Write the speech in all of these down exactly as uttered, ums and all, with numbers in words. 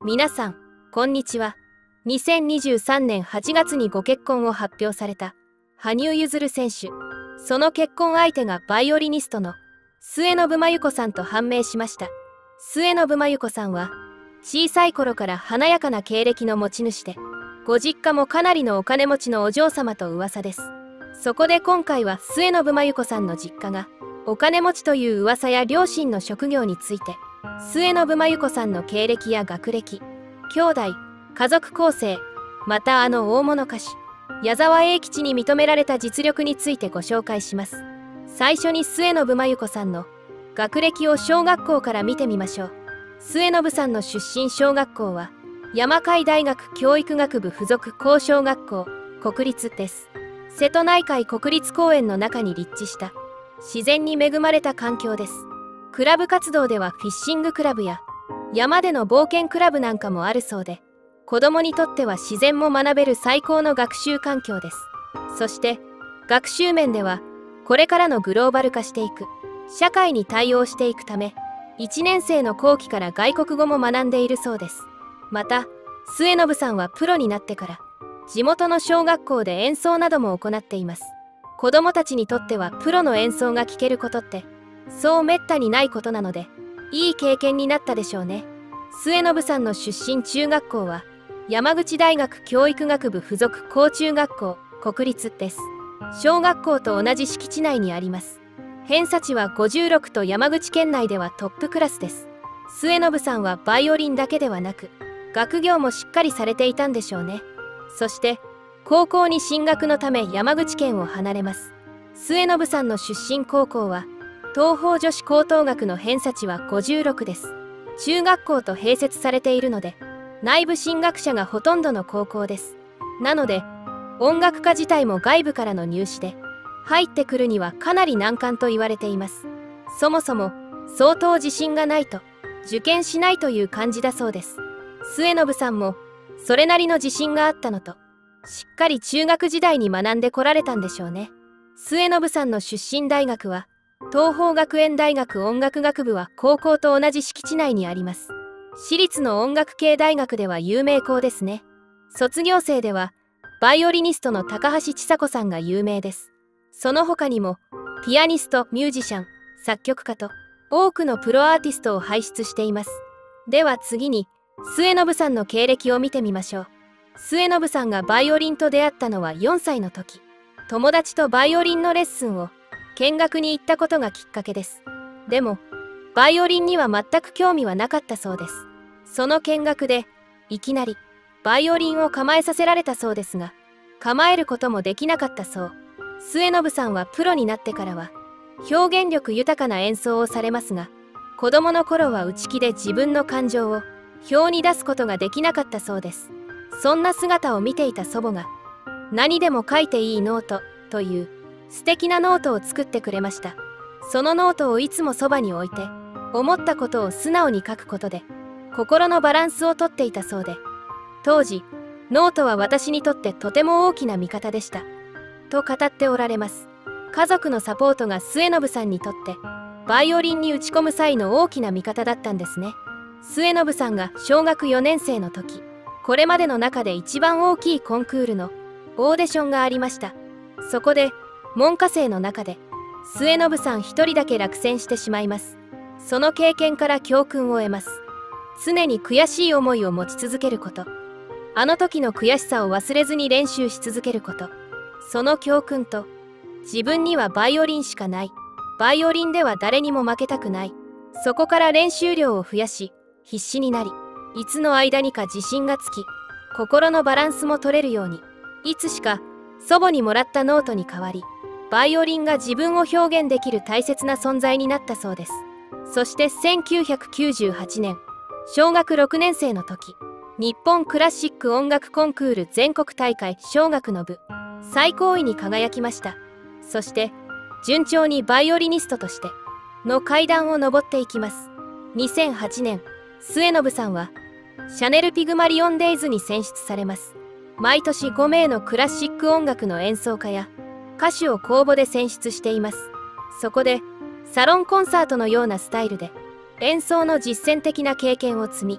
皆さん、こんにちは。にせんにじゅうさんねんはちがつにご結婚を発表された羽生結弦選手。その結婚相手がバイオリニストの末延真由子さんと判明しました。末延真由子さんは小さい頃から華やかな経歴の持ち主で、ご実家もかなりのお金持ちのお嬢様と噂です。そこで今回は末延真由子さんの実家がお金持ちという噂や両親の職業について、末延真由子さんの経歴や学歴、兄弟、家族構成、またあの大物歌手矢沢永吉に認められた実力についてご紹介します。最初に末延真由子さんの学歴を小学校から見てみましょう。末延さんの出身小学校は山海大学教育学部附属高小学校国立です。瀬戸内海国立公園の中に立地した自然に恵まれた環境です。クラブ活動ではフィッシングクラブや山での冒険クラブなんかもあるそうで、子供にとっては自然も学べる最高の学習環境です。そして学習面ではこれからのグローバル化していく社会に対応していくため、いちねん生の後期から外国語も学んでいるそうです。また末延さんはプロになってから地元の小学校で演奏なども行っています。子供たちにとってはプロの演奏が聴けることってそうめったにないことなので、いい経験になったでしょうね。末延さんの出身中学校は山口大学教育学部附属高中学校国立です。小学校と同じ敷地内にあります。偏差値はごじゅうろくと山口県内ではトップクラスです。末延さんはバイオリンだけではなく学業もしっかりされていたんでしょうね。そして高校に進学のため山口県を離れます。末延さんの出身高校は東邦女子高等学の偏差値はごじゅうろくです。中学校と併設されているので内部進学者がほとんどの高校です。なので音楽科自体も外部からの入試で入ってくるにはかなり難関と言われています。そもそも相当自信がないと受験しないという感じだそうです。末延さんもそれなりの自信があったのと、しっかり中学時代に学んでこられたんでしょうね。末延さんの出身大学は東邦学園大学音楽学部は高校と同じ敷地内にあります。私立の音楽系大学では有名校ですね。卒業生ではバイオリニストの高橋千佐子さんが有名です。その他にもピアニスト、ミュージシャン、作曲家と多くのプロアーティストを輩出しています。では次に末延さんの経歴を見てみましょう。末延さんがバイオリンと出会ったのはよんさいの時、友達とバイオリンのレッスンを見学に行ったことがきっかけです。でもバイオリンには全く興味はなかったそうです。その見学でいきなりバイオリンを構えさせられたそうですが、構えることもできなかったそう。末延さんはプロになってからは表現力豊かな演奏をされますが、子供の頃は内気で自分の感情を表に出すことができなかったそうです。そんな姿を見ていた祖母が何でも書いていいノートという素敵なノートを作ってくれました。そのノートをいつもそばに置いて思ったことを素直に書くことで心のバランスをとっていたそうで、当時ノートは私にとってとても大きな味方でしたと語っておられます。家族のサポートが末延さんにとってバイオリンに打ち込む際の大きな味方だったんですね。末延さんが小学よねん生の時、これまでの中で一番大きいコンクールのオーディションがありました。そこで門下生の中で末延さん一人だけ落選してしまいます。その経験から教訓を得ます。常に悔しい思いを持ち続けること、あの時の悔しさを忘れずに練習し続けること、その教訓と自分にはバイオリンしかない、バイオリンでは誰にも負けたくない、そこから練習量を増やし必死になり、いつの間にか自信がつき心のバランスも取れるように、いつしか祖母にもらったノートに代わりバイオリンが自分を表現できる大切な存在になったそうです。そしてせんきゅうひゃくきゅうじゅうはちねん、小学ろくねん生の時、日本クラシック音楽コンクール全国大会小学の部最高位に輝きました。そして順調にバイオリニストとしての階段を上っていきます。にせんはちねん、末延さんはシャネルピグマリオンデイズに選出されます。毎年ごめいのクラシック音楽の演奏家や歌手を公募で選出しています。そこでサロンコンサートのようなスタイルで演奏の実践的な経験を積み、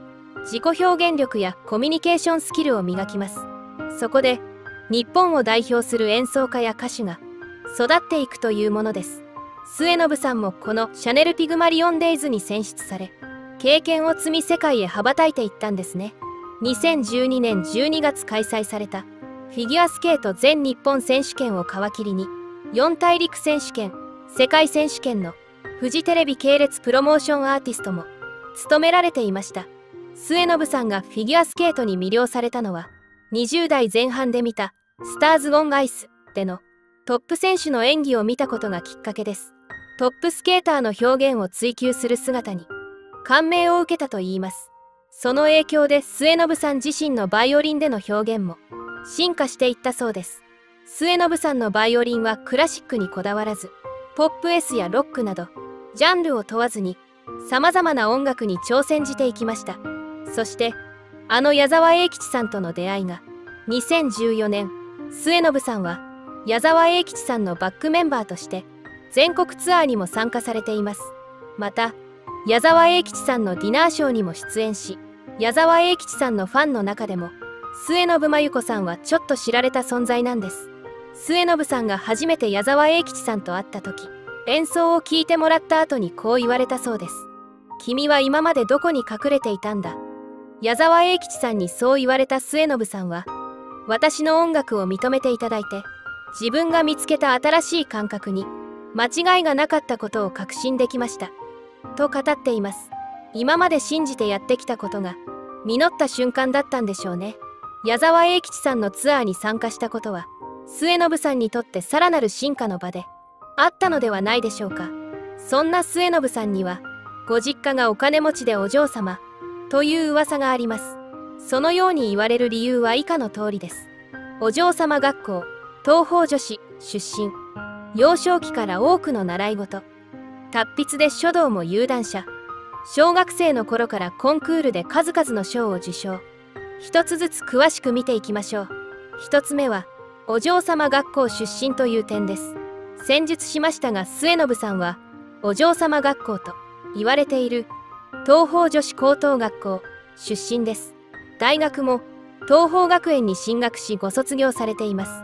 自己表現力やコミュニケーションスキルを磨きます。そこで日本を代表する演奏家や歌手が育っていくというものです。末延さんもこのシャネルピグマリオンデイズに選出され、経験を積み世界へ羽ばたいていったんですね。にせんじゅうにねんじゅうにがつ開催されたフィギュアスケート全日本選手権を皮切りに、四大陸選手権、世界選手権のフジテレビ系列プロモーションアーティストも務められていました。末延さんがフィギュアスケートに魅了されたのは、にじゅうだいぜん半で見たスターズ・オン・アイスでのトップ選手の演技を見たことがきっかけです。トップスケーターの表現を追求する姿に感銘を受けたといいます。その影響で末延さん自身のバイオリンでの表現も進化していったそうです。末延さんのバイオリンはクラシックにこだわらず、ポップ S やロックなどジャンルを問わずに様々な音楽に挑戦じていきました。そしてあの矢沢永吉さんとの出会いがにせんじゅうよねん、末延さんは矢沢永吉さんのバックメンバーとして全国ツアーにも参加されています。また矢沢永吉さんのディナーショーにも出演し、矢沢永吉さんのファンの中でも末延真由子さんはちょっと知られた存在なんです。末延さんが初めて矢沢永吉さんと会った時、演奏を聴いてもらった後にこう言われたそうです。君は今までどこに隠れていたんだ。矢沢永吉さんにそう言われた末延さんは、私の音楽を認めていただいて、自分が見つけた新しい感覚に間違いがなかったことを確信できましたと語っています。今まで信じてやってきたことが実った瞬間だったんでしょうね。矢沢永吉さんのツアーに参加したことは末延さんにとってさらなる進化の場であったのではないでしょうか。そんな末延さんにはご実家がお金持ちでお嬢様という噂があります。そのように言われる理由は以下の通りです。お嬢様学校東方女子出身、幼少期から多くの習い事、達筆で書道も有段者、小学生の頃からコンクールで数々の賞を受賞。一つずつ詳しく見ていきましょう。一つ目はお嬢様学校出身という点です。先述しましたが末延さんはお嬢様学校と言われている東方女子高等学校出身です。大学も東方学園に進学しご卒業されています。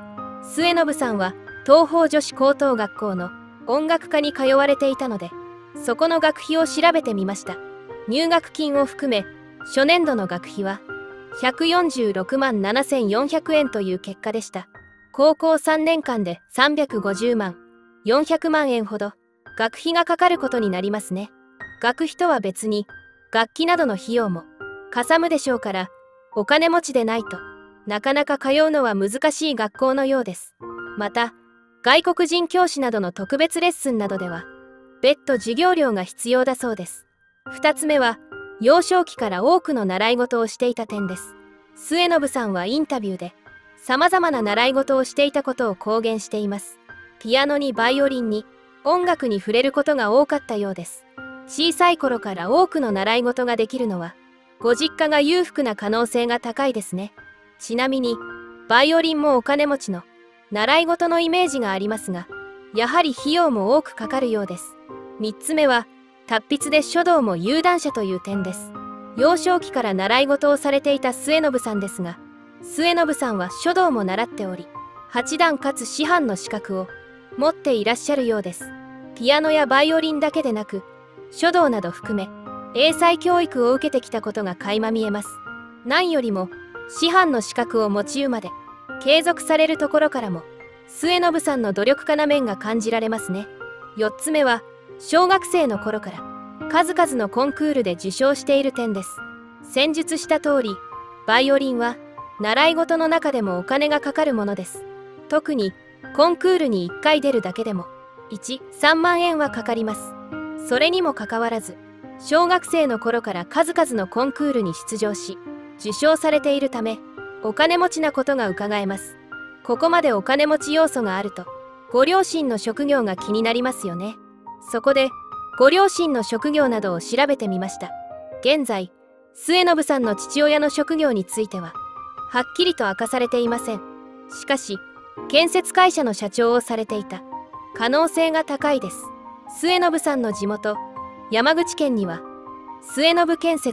末延さんは東方女子高等学校の音楽科に通われていたので、そこの学費を調べてみました。入学金を含め初年度の学費はひゃくよんじゅうろくまんななせんよんひゃくえんという結果でした。高校さんねんかんでさんびゃくごじゅうまん、よんひゃくまんえんほど学費がかかることになりますね。学費とは別に楽器などの費用もかさむでしょうから、お金持ちでないとなかなか通うのは難しい学校のようです。また外国人教師などの特別レッスンなどでは別途授業料が必要だそうです。ふたつめは幼少期から多くの習い事をしていた点です。末延さんはインタビューで様々な習い事をしていたことを公言しています。ピアノにバイオリンに音楽に触れることが多かったようです。小さい頃から多くの習い事ができるのはご実家が裕福な可能性が高いですね。ちなみにバイオリンもお金持ちの習い事のイメージがありますが、やはり費用も多くかかるようです。みっつめは達筆で書道も有段者という点です。幼少期から習い事をされていた末延さんですが、末延さんは書道も習っており、八段かつ師範の資格を持っていらっしゃるようです。ピアノやバイオリンだけでなく、書道など含め英才教育を受けてきたことが垣間見えます。何よりも師範の資格を持ち馬で継続されるところからも末延さんの努力家な面が感じられますね。よっつめは小学生の頃から数々のコンクールで受賞している点です。先述した通り、バイオリンは習い事の中でもお金がかかるものです。特にコンクールにいっかい出るだけでもいち、さんまんえんはかかります。それにもかかわらず小学生の頃から数々のコンクールに出場し受賞されているため、お金持ちなことがうかがえます。ここまでお金持ち要素があるとご両親の職業が気になりますよね。そこでご両親の職業などを調べてみました。現在末延さんの父親の職業についてははっきりと明かされていません。しかし建設会社の社長をされていた可能性が高いです。末延さんの地元山口県には末延建設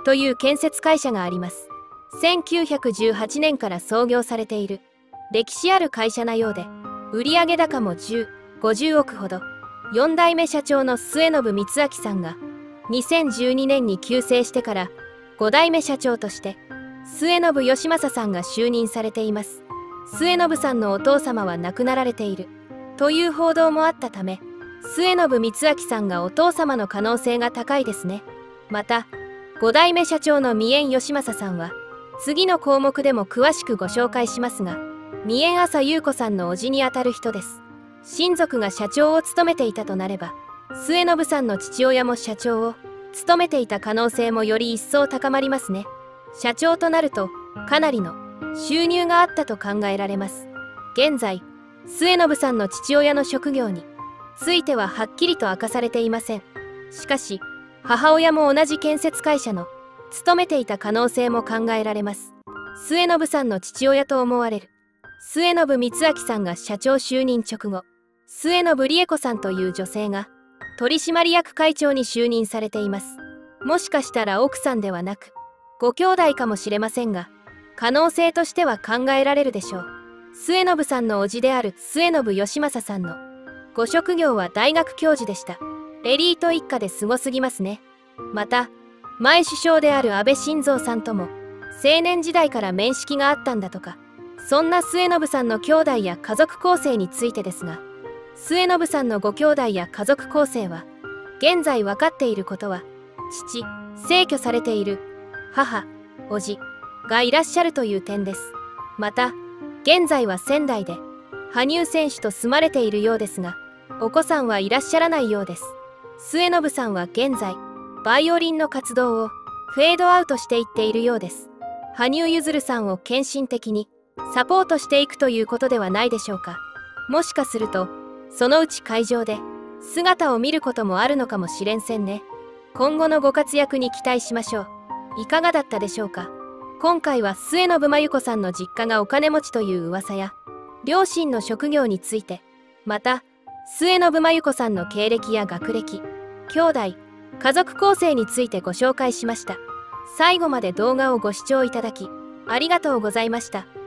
という建設会社があります。せんきゅうひゃくじゅうはちねんから創業されている歴史ある会社なようで、売上高もじゅう、ごじゅうおくほど。よんだいめ社長の末延光明さんがにせんじゅうにねんに急逝してからごだいめ社長として末延義正さんが就任されています。末延さんのお父様は亡くなられているという報道もあったため、末延光明さんがお父様の可能性が高いですね。またごだいめ社長の三遠義正さんは次の項目でも詳しくご紹介しますが、三遠朝優子さんの叔父にあたる人です。親族が社長を務めていたとなれば、末延さんの父親も社長を務めていた可能性もより一層高まりますね。社長となるとかなりの収入があったと考えられます。現在末延さんの父親の職業についてははっきりと明かされていません。しかし母親も同じ建設会社の勤めていた可能性も考えられます。末延さんの父親と思われる末延光明さんが社長就任直後、末延理恵子さんという女性が取締役会長に就任されています。もしかしたら奥さんではなくご兄弟かもしれませんが、可能性としては考えられるでしょう。末延さんの叔父である末延義正さんのご職業は大学教授でした。エリート一家ですごすぎますね。また前首相である安倍晋三さんとも青年時代から面識があったんだとか。そんな末延さんの兄弟や家族構成についてですが、末延さんのご兄弟や家族構成は現在分かっていることは、父、逝去されている母、叔父がいらっしゃるという点です。また現在は仙台で羽生選手と住まれているようですが、お子さんはいらっしゃらないようです。末延さんは現在バイオリンの活動をフェードアウトしていっているようです。羽生結弦さんを献身的にサポートしていくということではないでしょうか。もしかするとそのうち会場で姿を見ることもあるのかもしれんせんね。今後のご活躍に期待しましょう。いかがだったでしょうか。今回は末延真由子さんの実家がお金持ちという噂や両親の職業について、また末延真由子さんの経歴や学歴、兄弟、家族構成についてご紹介しました。最後まで動画をご視聴いただきありがとうございました。